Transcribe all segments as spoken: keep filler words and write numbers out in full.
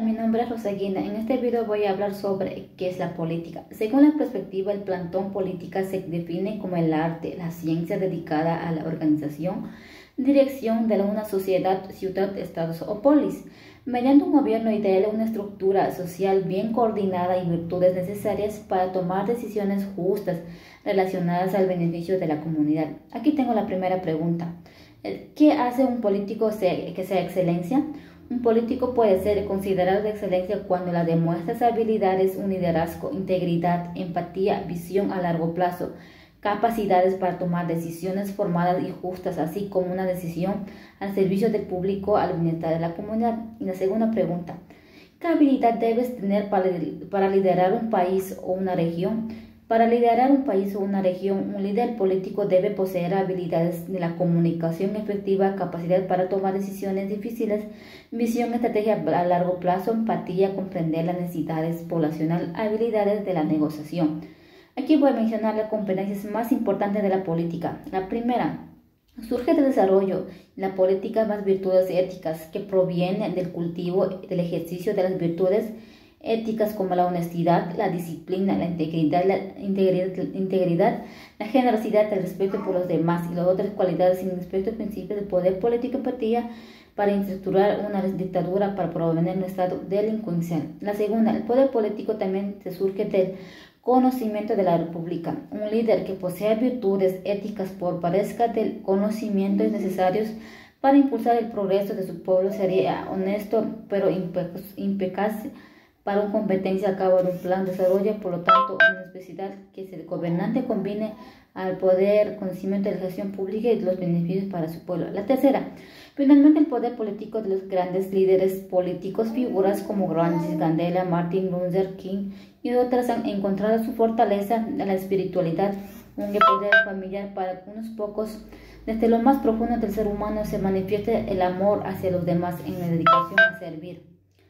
mi nombre es Rosaguina. En este video voy a hablar sobre qué es la política. Según la perspectiva, el plantón política se define como el arte, la ciencia dedicada a la organización, dirección de una sociedad, ciudad, estado o polis, mediante un gobierno ideal, una estructura social bien coordinada y virtudes necesarias para tomar decisiones justas relacionadas al beneficio de la comunidad. Aquí tengo la primera pregunta. ¿Qué hace un político que sea excelencia? Un político puede ser considerado de excelencia cuando la demuestra sus habilidades, un liderazgo, integridad, empatía, visión a largo plazo, capacidades para tomar decisiones formadas y justas, así como una decisión al servicio del público, al bienestar de la comunidad. Y la segunda pregunta, ¿qué habilidad debes tener para, para liderar un país o una región? Para liderar un país o una región, un líder político debe poseer habilidades de la comunicación efectiva, capacidad para tomar decisiones difíciles, visión, estrategia a largo plazo, empatía, comprender las necesidades poblacionales, habilidades de la negociación. Aquí voy a mencionar las competencias más importantes de la política. La primera, surge del desarrollo la política más virtudes éticas que provienen del cultivo del ejercicio de las virtudes éticas como la honestidad, la disciplina, la integridad, la integridad, integridad, la generosidad, el respeto por los demás y las otras cualidades sin respeto al principio del poder político y empatía para estructurar una dictadura para promover un estado delincuencial. La segunda, el poder político también se surge del conocimiento de la república. Un líder que posea virtudes éticas por parezca del conocimiento necesarios para impulsar el progreso de su pueblo sería honesto pero impecable para una competencia a cabo de un plan de desarrollo. Por lo tanto, una necesidad que el gobernante combine al poder, conocimiento de la gestión pública y los beneficios para su pueblo. La tercera, finalmente el poder político de los grandes líderes políticos, figuras como Gandhi, Mandela, Martin Luther King y otras han encontrado su fortaleza en la espiritualidad, un poder familiar para unos pocos. Desde lo más profundo del ser humano se manifiesta el amor hacia los demás en la dedicación a servir.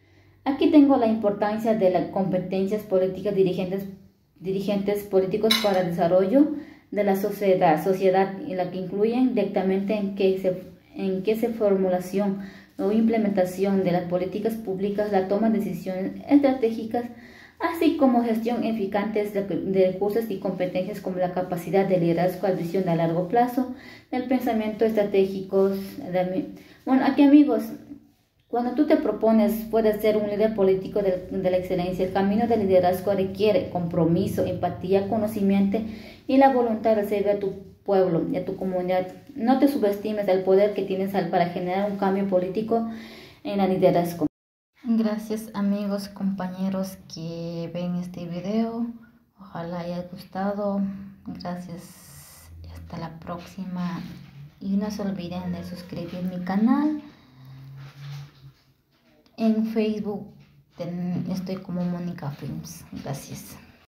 Aquí tengo la importancia de las competencias políticas dirigentes, dirigentes políticos para el desarrollo de la sociedad, sociedad en la que incluyen directamente en que se, en que se formulación o implementación de las políticas públicas, la toma de decisiones estratégicas, así como gestión eficaz de recursos y competencias como la capacidad de liderazgo, la visión a largo plazo, el pensamiento estratégico. De, bueno, aquí amigos, cuando tú te propones, puedes ser un líder político de, de la excelencia. El camino del liderazgo requiere compromiso, empatía, conocimiento y la voluntad de servir a tu pueblo y a tu comunidad. No te subestimes del poder que tienes para generar un cambio político en el liderazgo. Gracias amigos, compañeros que ven este video. Ojalá haya gustado. Gracias y hasta la próxima. Y no se olviden de suscribir a mi canal. En Facebook estoy como Mónica Films. Gracias.